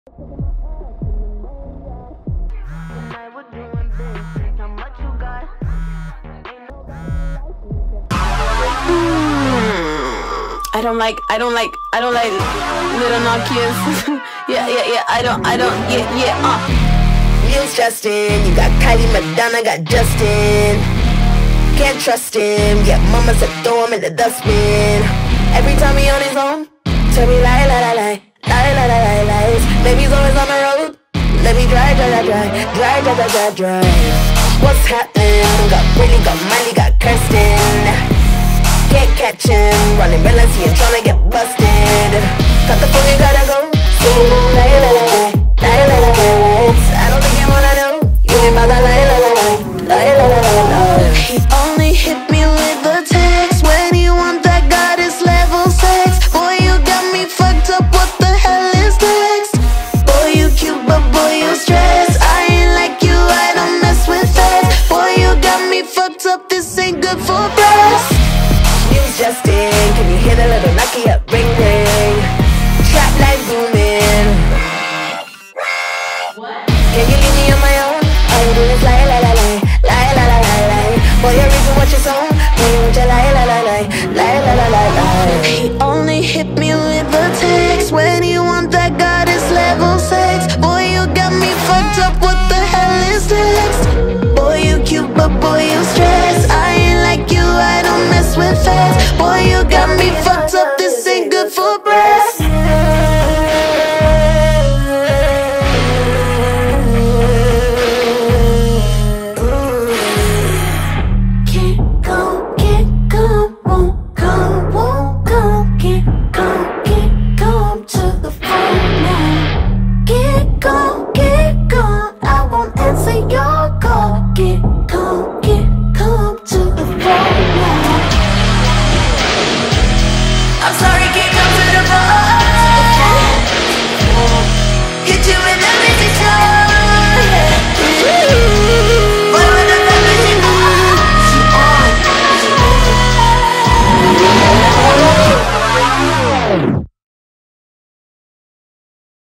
I don't like Little Nokias. yeah, I don't, Wheels Justin, you got Kylie, Madonna, got Justin. Can't trust him, yeah, mama said throw him in the dustbin. Every time he on his own, tell me lie, lies. Baby's always on the road, let me drive. What's happening? Got Britney, got Milley, got Kirstin. Can't catch him, running relentlessly and tryna get busted. Got the phone, you gotta go. So